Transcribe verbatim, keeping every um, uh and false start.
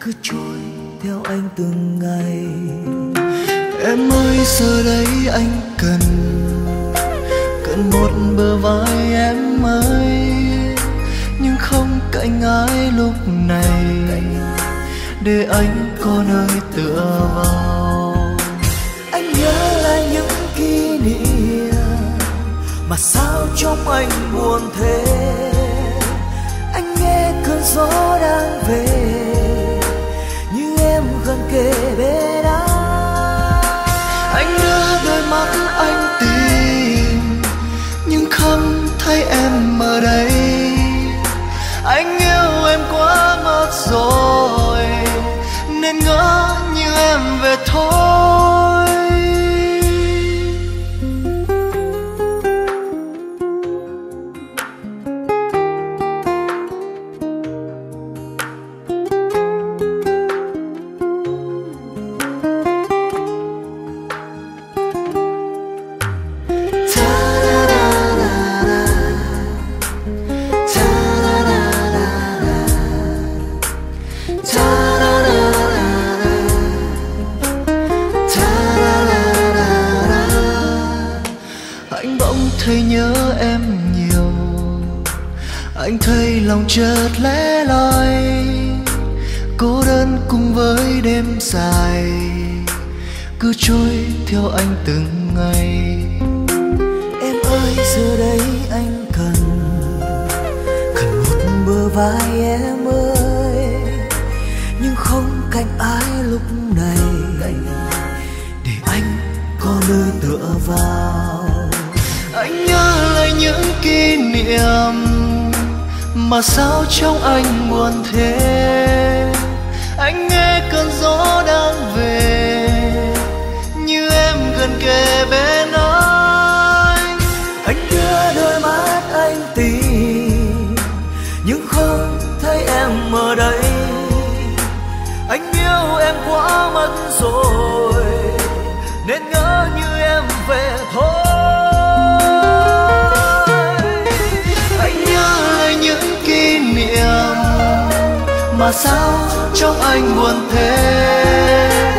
cứ trôi theo anh từng ngày. Em ơi giờ đây anh cần cần một bờ vai em ơi, nhưng không cạnh ai lúc này để anh có nơi tựa vào. Anh nhớ lại những kỷ niệm mà sao trong anh buồn thế. Anh nghe cơn gió đang về như em gần kề bên anh. Anh đưa đôi mắt anh tìm nhưng không thấy em ở đây. Anh yêu em quá mất rồi nên ngỡ như em về thôi. Anh bỗng thấy nhớ em nhiều, anh thấy lòng chợt lẻ loi, cô đơn cùng với đêm dài cứ trôi theo anh từng ngày. Em ơi giờ đây anh cần cần một bờ vai em ơi, nhưng không cạnh ai lúc này để anh có nơi tựa vào. Anh nhớ lại những kỷ niệm mà sao trong anh buồn thế. Anh nghe cơn gió đang về như em gần kề bên anh. Anh đưa đôi mắt anh tìm nhưng không thấy em ở đây. Anh yêu em quá mất rồi nên ngỡ như em về thôi. Mà sao trong anh buồn thế.